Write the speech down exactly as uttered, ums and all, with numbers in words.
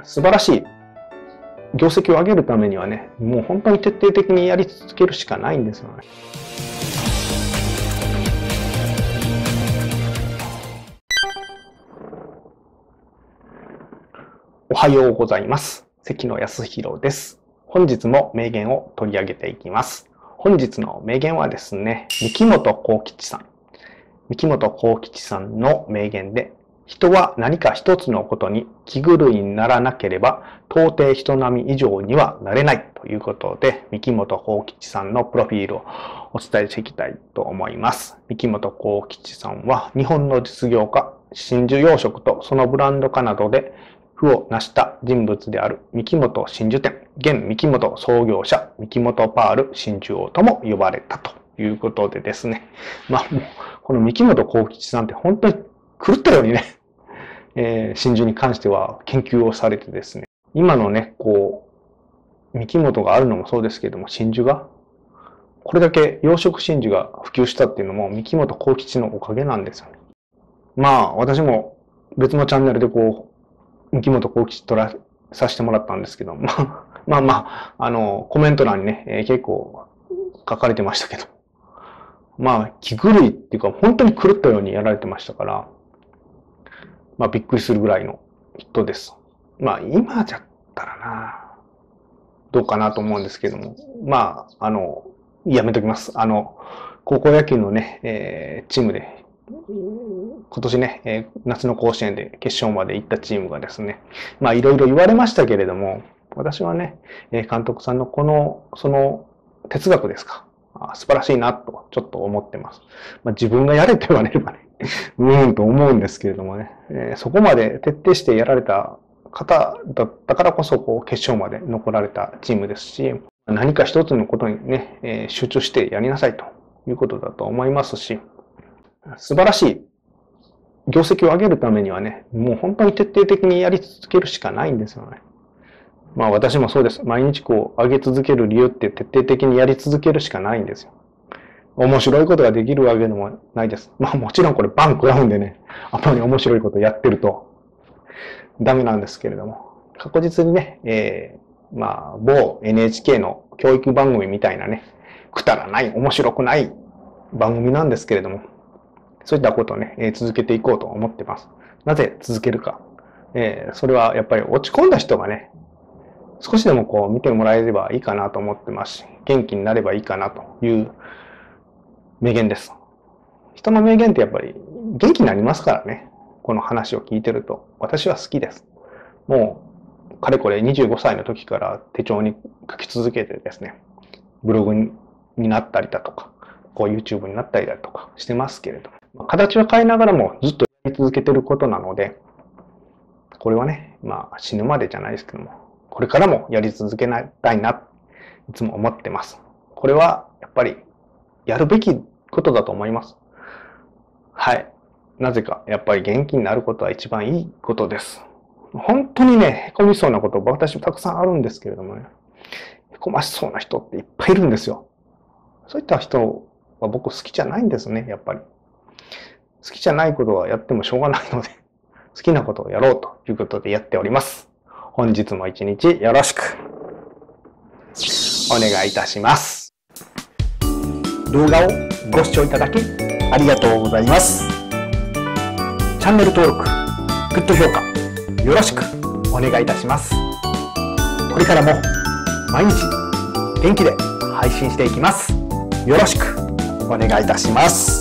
素晴らしい業績を上げるためにはね、もう本当に徹底的にやり続けるしかないんですよね。おはようございます。関野康弘です。本日も名言を取り上げていきます。本日の名言はですね、三木本幸吉さん。三木本幸吉さんの名言で、人は何か一つのことに気狂いにならなければ、到底人並み以上にはなれないということで、三木本幸吉さんのプロフィールをお伝えしていきたいと思います。三木本幸吉さんは、日本の実業家、真珠養殖とそのブランド化などで、負を成した人物である三木本真珠店、現三木本創業者、三木本パール真珠王とも呼ばれたということでですね。まあもう、この三木本幸吉さんって本当に狂ったようにね、えー、真珠に関しては研究をされてですね。今のね、こう、三木本があるのもそうですけれども、真珠が、これだけ養殖真珠が普及したっていうのも三木本幸吉のおかげなんですよね。まあ、私も別のチャンネルでこう、三木本幸吉撮らさせてもらったんですけど、まあまあまあ、あの、コメント欄にね、えー、結構書かれてましたけど、まあ、気狂いっていうか、本当に狂ったようにやられてましたから、まあ、びっくりするぐらいの人です。まあ、今じゃったらな、どうかなと思うんですけども、まあ、あの、やめときます。あの、高校野球のね、えー、チームで、今年ね、えー、夏の甲子園で決勝まで行ったチームがですね、まあいろいろ言われましたけれども、私はね、えー、監督さんのこの、その哲学ですか、あ、素晴らしいなとちょっと思ってます。まあ、自分がやれと言われればね、うーんと思うんですけれどもね、えー、そこまで徹底してやられた方だったからこそ、こう決勝まで残られたチームですし、何か一つのことにね、えー、集中してやりなさいということだと思いますし、素晴らしい業績を上げるためにはね、もう本当に徹底的にやり続けるしかないんですよね。まあ私もそうです。毎日こう上げ続ける理由って徹底的にやり続けるしかないんですよ。面白いことができるわけでもないです。まあもちろんこれバン食らうんでね、あまり面白いことやってるとダメなんですけれども、確実にね、えー、まあ某 エヌエイチケー の教育番組みたいなね、くだらない、面白くない番組なんですけれども、そういったことをね、えー、続けていこうと思ってます。なぜ続けるか。えー、それはやっぱり落ち込んだ人がね、少しでもこう見てもらえればいいかなと思ってますし、元気になればいいかなという名言です。人の名言ってやっぱり元気になりますからね。この話を聞いてると。私は好きです。もう、かれこれにじゅうごさいの時から手帳に書き続けてですね、ブログになったりだとか、こう YouTube になったりだとかしてますけれども、形は変えながらもずっとやり続けてることなので、これはね、まあ死ぬまでじゃないですけども、これからもやり続けたいな、いつも思ってます。これはやっぱりやるべきことだと思います。はい。なぜか、やっぱり元気になることは一番いいことです。本当にね、へこみそうなこと、私もたくさんあるんですけれどもね、へこましそうな人っていっぱいいるんですよ。そういった人は僕好きじゃないんですね、やっぱり。好きじゃないことはやってもしょうがないので、好きなことをやろうということでやっております。本日も一日よろしくお願いいたします。動画をご視聴いただきありがとうございます。チャンネル登録、グッド評価よろしくお願いいたします。これからも毎日元気で配信していきます。よろしくお願いいたします。